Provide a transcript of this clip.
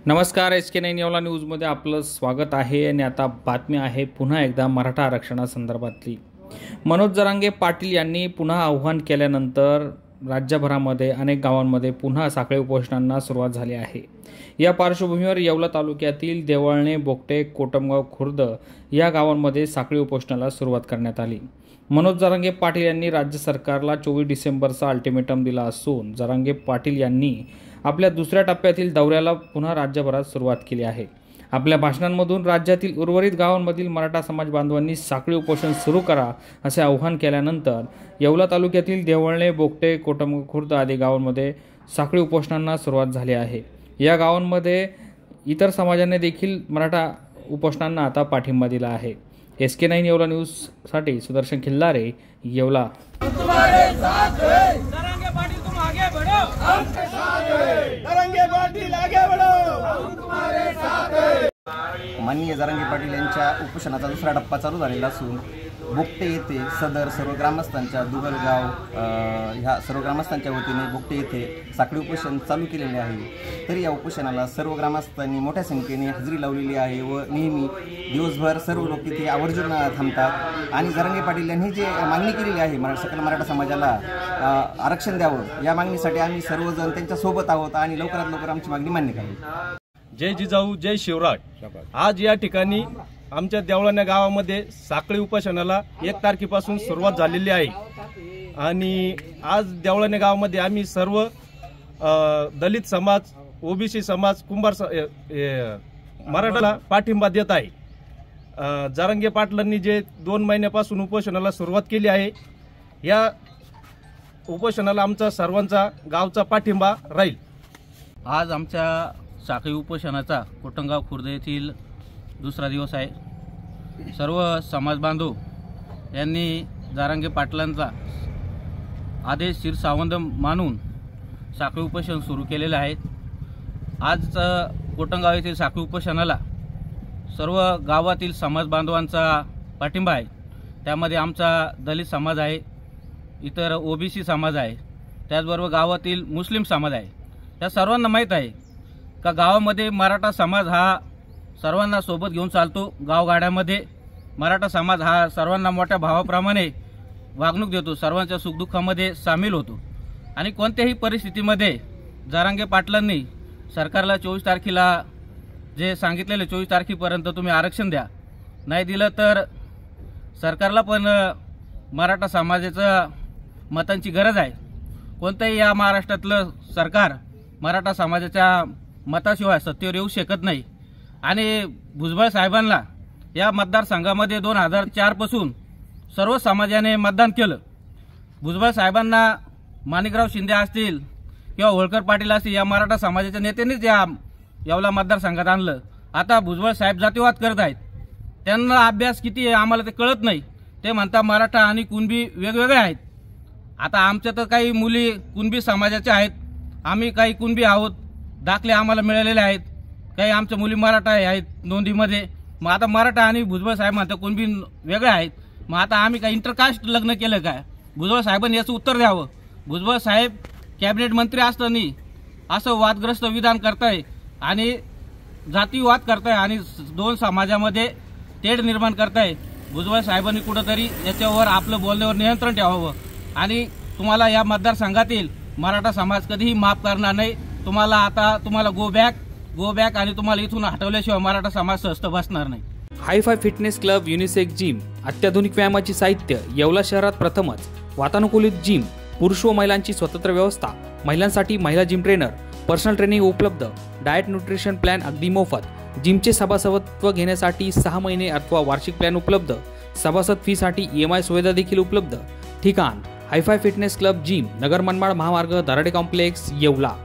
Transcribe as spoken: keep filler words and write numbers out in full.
नमस्कार, S K nine Yeola न्यूजमध्ये आपलं स्वागत आहे। आणि आता बातमी आहे पुन्हा एकदा मराठा आरक्षणासंदर्भातली। मनोज जरांगे पाटील यांनी पुन्हा आव्हान केल्यानंतर राज्यभरामध्ये अनेक गावांमध्ये पुन्हा साखळी उपोषणांना सुरुवात झाली आहे। या पार्श्वभूमीवर येवला तालुक्यातील देवळणे, बोगटे, कोटमगाव, खुर्द या गावांमध्ये साखळी उपोषणाला सुरुवात करण्यात आली। मनोज जरांगे पाटील यांनी राज्य सरकारला चोवीस डिसेंबरचा अल्टिमेटम दिला असून जरांगे पाटील यांनी आपल्या दुसऱ्या टप्प्यातील दौऱ्याला पुन्हा राज्यभरात सुरुवात केली आहे। आपल्या भाषणांमधून राज्यातील उर्वरित गावांमधील मराठा समाज बांधवांनी साखळी उपोषण सुरू करा असे आवाहन केल्यानंतर येवला तालुक्यातील देवळणे, बोगटे, कोटमगाव, खुर्द आदी गावांमध्ये साखळी उपोषणांना सुरुवात झाली आहे। या गावांमध्ये इतर समाजाने देखील मराठा उपोषणांना आता पाठिंबा दिला आहे। S K nine Yeola news साठी सुदर्शन खिल्लारे, येवला। माननीय जरांगे पाटील यांच्या उपोषणाचा दुसरा टप्पा चालू झालेला असून बोगटे येथे सदर सर्व ग्रामस्थांच्या दुगलगाव ह्या सर्व ग्रामस्थांच्या वतीने बोगटे येथे साखळी उपोषण चालू केलेले आहे। तरी या उपोषणाला सर्व ग्रामस्थांनी मोठ्या संख्येने हजेरी लावलेली आहे व नेहमी दिवसभर सर्व लोक इथे आवर्जून थांबतात। आणि जरांगे पाटील यांनी जे मागणी केलेली आहे मरा सकल मराठा समाजाला आरक्षण द्यावं, या मागणीसाठी आम्ही सर्वजण त्यांच्या सोबत आहोत आणि लवकरात लवकर आमची मागणी मान्य करावी। जय जिजाऊ, जय शिवराज। आज या ठिकाणी आमच्या देवळणे गावामध्ये साखळी उपोषणाला एक तारखेपासून सुरुवात झालेली आहे। आणि आज देवळणे गावामध्ये आम्ही सर्व दलित समाज, ओबीसी समाज, कुंभार मराठाला पाठिंबा देत आहे। जरांगे पाटलांनी जे दोन महिन्यापासून उपोषणाला सुरुवात केली आहे, या उपोषणाला आमचा सर्वांचा गावचा पाठिंबा राहील। आज आमच्या साखळी उपोषणाचा कोटमगाव खुर्द येथील दुसरा दिवस आहे। सर्व समाज बांधव यांनी जरांगे पाटलांचा आदेश शिरसावंत मानून साखळी उपोषण सुरू केलेले आहे। आज कोटमगाव येथील साखळी उपोषणाला सर्व गावातील समाज बांधवांचा पाठिंबा आहे। त्यामध्ये आमचा दलित समाज आहे, इतर ओबीसी समाज आहे, त्याचबरोबर गावातील मुस्लिम समाज आहे। त्या सर्वांना माहीत आहे का गावामध्ये मराठा समाज हा सर्वांना सोबत घेऊन चालतो। गावगाड्यामध्ये मराठा समाज हा सर्वांना मोठ्या भावाप्रमाणे वागणूक देतो, सर्वांच्या सुखदुःखामध्ये सामील होतो। आणि कोणत्याही परिस्थितीमध्ये जरांगे पाटलांनी सरकारला चोवीस तारखेला जे सांगितलेले चोवीस तारखेपर्यंत तुम्ही आरक्षण द्या, नाही दिलं तर सरकारला पण मराठा समाजाच्या मतांची गरज आहे। कोणतंही या महाराष्ट्रातलं सरकार मराठा समाजाच्या मताशिवाय सत्तेवर येऊ शकत नाही। आणि भुजबळ साहेबांना या मतदारसंघामध्ये दोन हजार चार पासून सर्व समाजाने मतदान केलं। भुजबळ साहेबांना माणिकराव शिंदे असतील किंवा होळकर पाटील असतील या मराठा समाजाच्या नेत्यांनीच या येवला मतदारसंघात आणलं। आता भुजबळ साहेब जातीवाद करत आहेत, त्यांना अभ्यास किती आहे आम्हाला ते कळत नाही। ते म्हणतात मराठा आणि कुणबी वेगवेगळे आहेत। आता आमच्या तर काही मुली कुणबी समाजाच्या आहेत, आम्ही काही कुणबी आहोत, दाखले आम्हाला मिळालेले आहेत, काही आमच्या मुली मराठा आहेत नोंदीमध्ये। मग आता मराठा आणि भुजबळ साहेब म्हणतात कुणबी वेगळे आहेत, मग आता आम्ही काही इंटरकास्ट लग्न केलं काय? भुजबळ साहेबांनी याचं उत्तर द्यावं। भुजबळ साहेब कॅबिनेट मंत्री असताना असं वादग्रस्त विधान करताय आणि जातीवाद करताय आणि दोन समाजामध्ये तेढ निर्माण करताय। भुजबळ साहेबांनी कुठंतरी याच्यावर आपलं बोलण्यावर नियंत्रण ठेवावं। आणि तुम्हाला या मतदारसंघातील मराठा समाज कधीही माफ करणार नाही। तुम्हाला आता तुम्हाला गो बॅक गो बॅक आणि तुम्हाला इथून हटवल्याशिवाय मराठा समाज स्वस्थ बसणार नाही। Hifi fitness club, unisex gym, अत्याधुनिक व्यायामाची साहित्य, येवला शहरात प्रथमच, वातानुकूलित जिम, पुरुष व महिलांची स्वतंत्र व्यवस्था, महिलांसाठी महिला जिम ट्रेनर, पर्सनल ट्रेनिंग उपलब्ध, डाएट न्यूट्रिशन प्लॅन अगदी मोफत, जिमचे सभासदत्व घेण्यासाठी सहा महिने अथवा वार्षिक प्लॅन उपलब्ध, सभासद फीसाठी ई एम आय सुविधा देखील उपलब्ध। ठिकाण hifi fitness club gym, Nagar Manmad महामार्ग, दराडे कॉम्प्लेक्स, येवला।